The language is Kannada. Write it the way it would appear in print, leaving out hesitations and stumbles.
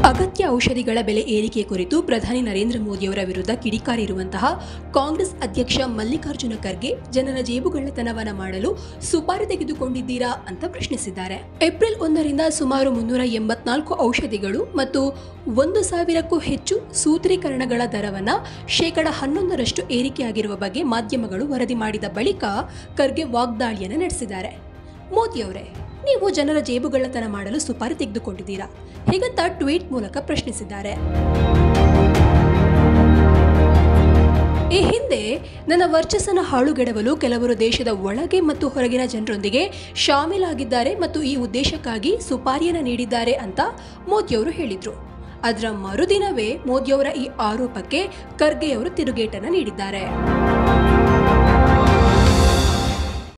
ಅಗತ್ಯ ಔಷಧಿಗಳ ಬೆಲೆ ಏರಿಕೆ ಕುರಿತು ಪ್ರಧಾನಿ ನರೇಂದ್ರ ಮೋದಿಯವರ ವಿರುದ್ಧ ಕಿಡಿಕಾರಿರುವಂತಹ ಕಾಂಗ್ರೆಸ್ ಅಧ್ಯಕ್ಷ ಮಲ್ಲಿಕಾರ್ಜುನ ಖರ್ಗೆ ಜನರ ಜೇಬುಗಳ್ಳತನವನ್ನ ಮಾಡಲು ಸುಪಾರಿ ತೆಗೆದುಕೊಂಡಿದ್ದೀರಾ ಅಂತ ಪ್ರಶ್ನಿಸಿದ್ದಾರೆ. ಏಪ್ರಿಲ್ 1ರಿಂದ ಸುಮಾರು 384 ಔಷಧಿಗಳು ಮತ್ತು 1,000ಕ್ಕೂ ಹೆಚ್ಚು ಸೂತ್ರೀಕರಣಗಳ ದರವನ್ನ 11% ಏರಿಕೆಯಾಗಿರುವ ಬಗ್ಗೆ ಮಾಧ್ಯಮಗಳು ವರದಿ ಮಾಡಿದ ಬಳಿಕ ಖರ್ಗೆ ವಾಗ್ದಾಳಿಯನ್ನು ನಡೆಸಿದ್ದಾರೆ. ಮೋದಿಯವರೇ, ನೀವು ಜನರ ಜೇಬುಗಳ್ಳತನ ಮಾಡಲು ಸುಪಾರಿ ತೆಗೆದುಕೊಂಡಿದ್ದೀರಾ ಹೀಗಂತ ಟ್ವೀಟ್ ಮೂಲಕ ಪ್ರಶ್ನಿಸಿದ್ದಾರೆ. ಈ ಹಿಂದೆ ನನ್ನ ವರ್ಚಸ್ಸನ್ನು ಹಾಳುಗೆಡವಲು ಕೆಲವರು ದೇಶದ ಒಳಗೆ ಮತ್ತು ಹೊರಗಿನ ಜನರೊಂದಿಗೆ ಶಾಮೀಲಾಗಿದ್ದಾರೆ ಮತ್ತು ಈ ಉದ್ದೇಶಕ್ಕಾಗಿ ಸುಪಾರಿಯನ್ನು ನೀಡಿದ್ದಾರೆ ಅಂತ ಮೋದಿಯವರು ಹೇಳಿದ್ರು. ಅದರ ಮರುದಿನವೇ ಮೋದಿಯವರ ಈ ಆರೋಪಕ್ಕೆ ಖರ್ಗೆಯವರು ತಿರುಗೇಟನ್ನು ನೀಡಿದ್ದಾರೆ.